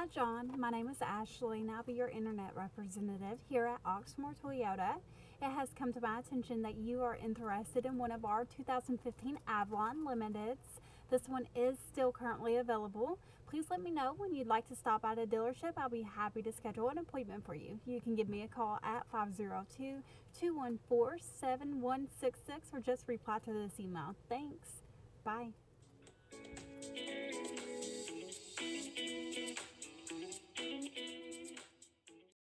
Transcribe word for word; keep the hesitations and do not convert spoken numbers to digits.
Hi John, my name is Ashley and I'll be your internet representative here at Oxmoor Toyota. It has come to my attention that you are interested in one of our two thousand fifteen Avalon Limiteds. This one is still currently available. Please let me know when you'd like to stop by the dealership. I'll be happy to schedule an appointment for you. You can give me a call at five zero two, two one four, seven one six six or just reply to this email. Thanks. Bye.